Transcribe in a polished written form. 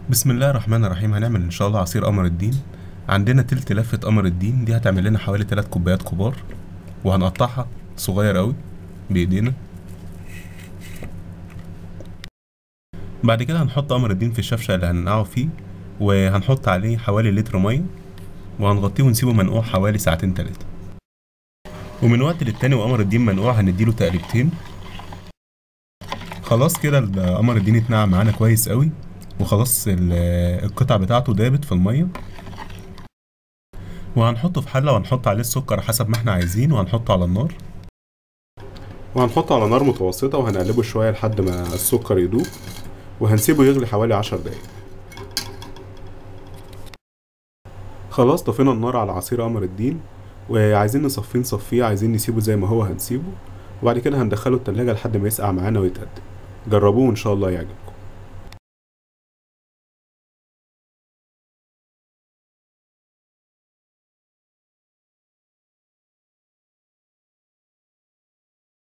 بسم الله الرحمن الرحيم. هنعمل ان شاء الله عصير قمر الدين. عندنا تلت لفة قمر الدين دي هتعمل لنا حوالي 3 كوبايات كبار، وهنقطعها صغير قوي بايدينا. بعد كده هنحط قمر الدين في الشفشة اللي هننقعه فيه، وهنحط عليه حوالي لتر مية، وهنغطيه ونسيبه منقوع حوالي ساعتين 3. ومن وقت للتاني وقمر الدين منقوع هنديله تقليبتين. خلاص كده قمر الدين اتنقع معانا كويس قوي، وخلاص القطع بتاعته دابت في المية. وهنحطه في حلة وهنحط عليه السكر حسب ما احنا عايزين، وهنحطه على النار. وهنحطه على نار متوسطة وهنقلبه شوية لحد ما السكر يدوب، وهنسيبه يغلي حوالي 10 دقايق. خلاص طفينا النار على عصير قمر الدين، وعايزين نصفيه، عايزين نسيبه زي ما هو هنسيبه، وبعد كده هندخله التلاجة لحد ما يسقع معانا ويتقدم. جربوه وان شاء الله يعجبكم.